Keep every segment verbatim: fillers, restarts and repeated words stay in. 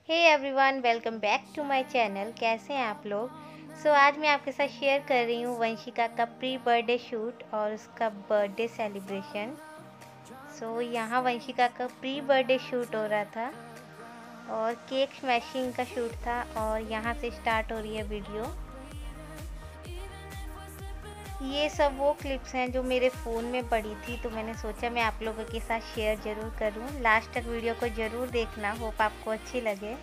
Hey everyone, welcome back to my channel. कैसे हैं आप लोग? सो so, आज मैं आपके साथ शेयर कर रही हूँ वंशिका का प्री बर्थडे शूट और उसका बर्थडे सेलिब्रेशन। सो so, यहाँ वंशिका का प्री बर्थडे शूट हो रहा था और केक स्मैशिंग का शूट था और यहाँ से स्टार्ट हो रही है वीडियो। ये सब वो क्लिप्स हैं जो मेरे फ़ोन में पड़ी थी, तो मैंने सोचा मैं आप लोगों के साथ शेयर ज़रूर करूँ। लास्ट तक वीडियो को ज़रूर देखना, होप आपको अच्छी लगे।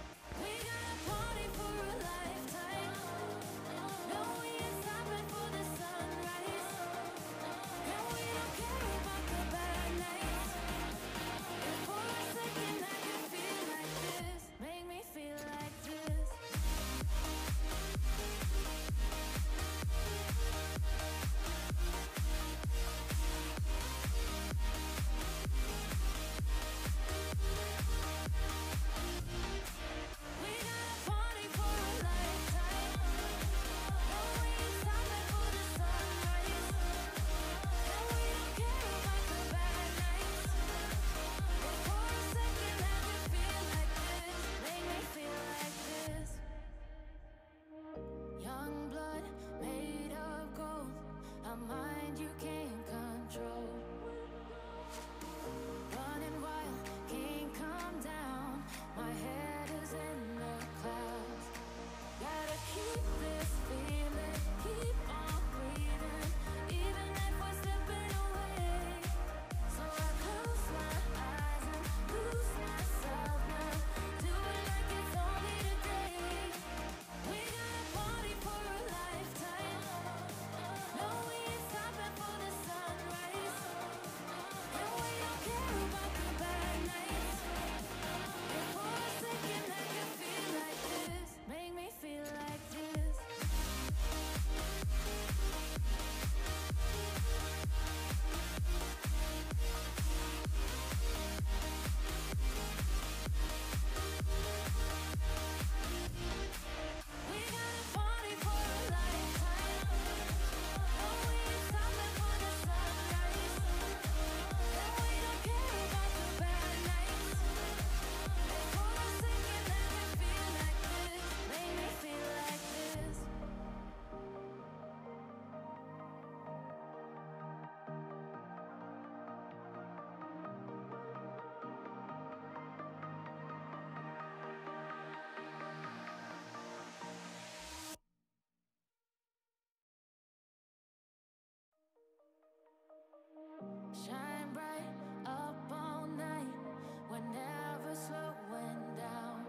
Shine bright up all night, we're never slowing down.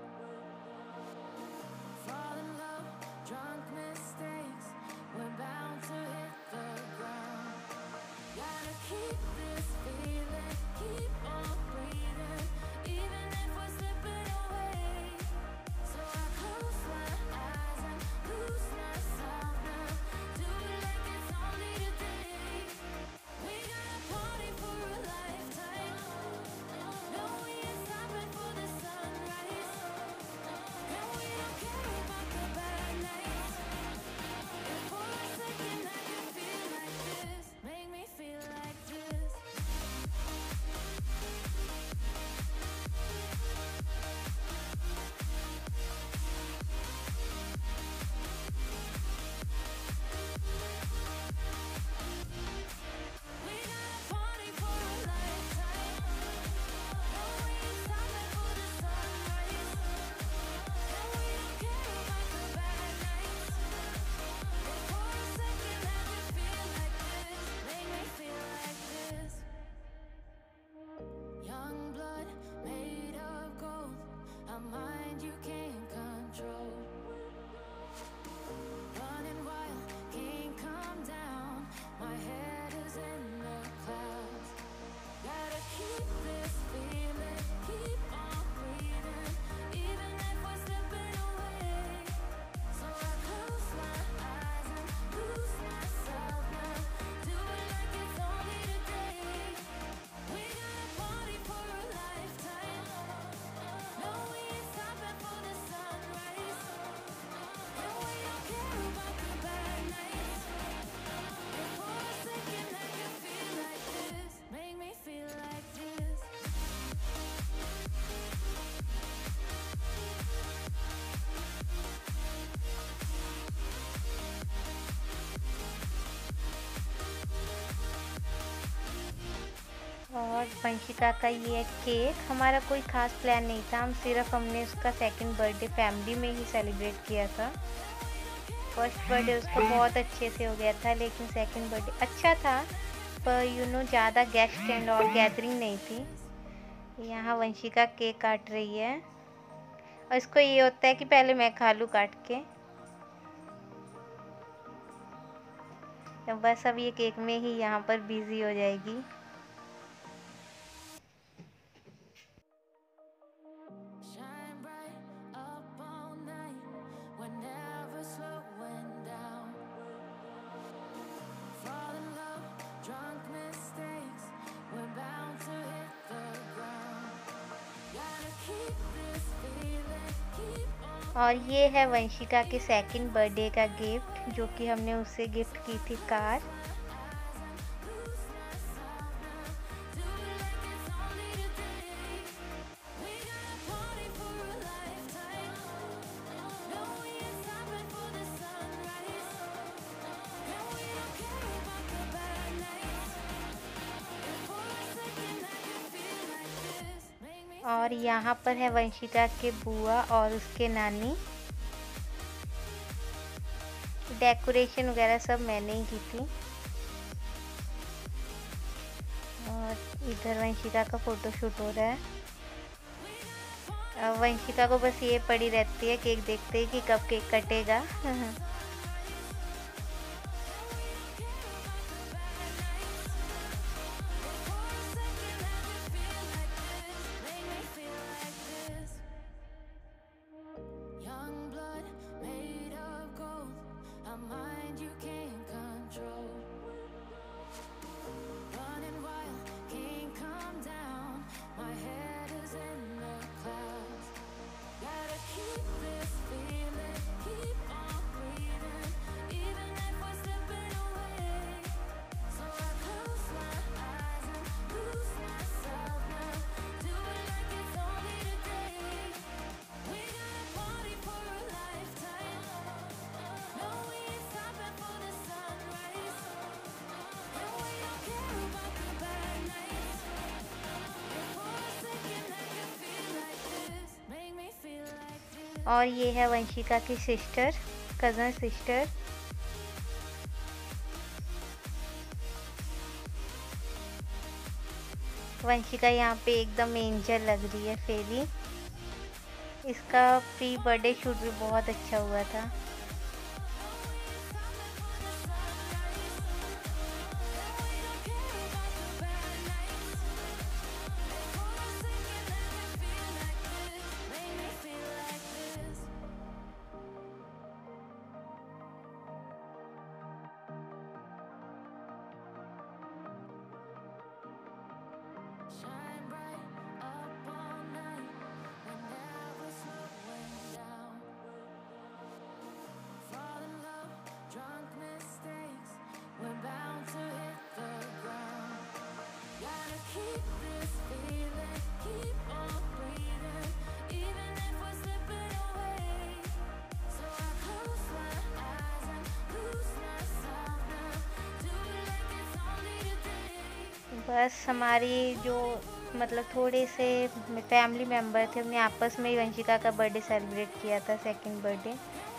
Fall in love, drunk mistakes, we're bound to hit the ground. Gotta keep this feeling, keep on breathing, even if we're slipping away. So I close my eyes and lose myself now, do it like it's only today. We gotta party for a lifetime, no we ain't stopping for the sunrise, and we don't care about the bad nights. If for a second I can feel like this, make me feel like this. Vanshika का ये cake. हमारा कोई ख़ास plan नहीं था, हम सिर्फ हमने उसका सेकंड बर्थडे फैमिली में ही सेलिब्रेट किया था। फर्स्ट बर्थडे उसका बहुत अच्छे से हो गया था, लेकिन सेकंड बर्थडे अच्छा था, पर यू नो ज़्यादा गेस्ट एंड और गैदरिंग नहीं थी। यहाँ वंशिका केक काट रही है और इसको ये होता है कि पहले मैं खा लूँ काट के। बस अब ये केक में ही यहाँ पर बिजी हो जाएगी। Shine bright up all night, we're never slowing down. Fall in love, drunk mistakes, we're bound to hit the ground. Gotta keep this feeling, keep on. और ये है वंशिका के सेकंड बर्थडे का गिफ्ट, जो कि हमने उससे गिफ्ट की थी कार। और यहाँ पर है वंशिका के बुआ और उसके नानी। डेकोरेशन वगैरह सब मैंने ही की थी। और इधर वंशिका का फोटोशूट हो रहा है। अब वंशिका को बस ये पड़ी रहती है केक देखते ही कि कब केक कटेगा। Young blood made of gold, a mind you can't control. Running wild, can't come down, my head is in the clouds. Gotta keep this feeling, keep on breathing, even if we're slipping away. So I close my eyes and lose myself now, do it like it's only today. We gotta party for a lifetime, no we ain't stopping for the sunrise, and we don't care about the bad nights. If for a second I can feel like this, make me feel like this. और ये है वंशिका की sister, cousin sister. Vanshika यहाँ पे एकदम angel लग रही है, फेरी। इसका प्री बर्थडे शूट भी बहुत अच्छा हुआ था। Shine bright up all night, we're never slowing down. Fall in love, drunk mistakes, we're bound to hit the ground. Gotta keep this feeling, keep on breathing, even if we're slipping away. So I close my eyes and lose myself now, do it like it's only today. बस हमारी जो मतलब थोड़े से family member थे, हमने आपस में ही वंशिका का बर्थडे सेलिब्रेट किया था, सेकंड बर्थडे।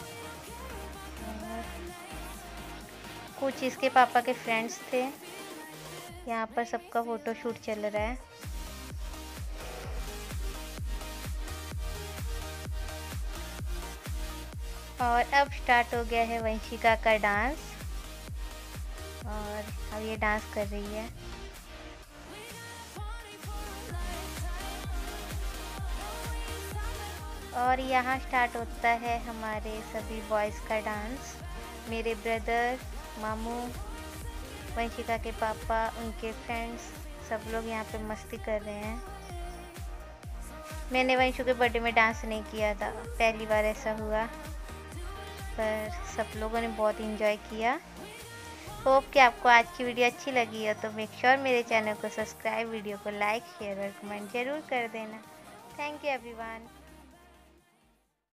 कुछ इसके पापा के फ्रेंड्स थे। यहाँ पर सबका फोटोशूट चल रहा है। और अब स्टार्ट हो गया है वंशिका का डांस, और अब ये डांस कर रही है। और यहाँ स्टार्ट होता है हमारे सभी बॉयज़ का डांस। मेरे ब्रदर, मामू, वंशिका के पापा, उनके फ्रेंड्स, सब लोग यहाँ पे मस्ती कर रहे हैं। मैंने वंशु के बर्थडे में डांस नहीं किया था, पहली बार ऐसा हुआ, पर सब लोगों ने बहुत एंजॉय किया। होप कि आपको आज की वीडियो अच्छी लगी हो तो मेक श्योर मेरे चैनल को सब्सक्राइब, वीडियो को लाइक, शेयर और कमेंट ज़रूर कर देना। Thank you everyone.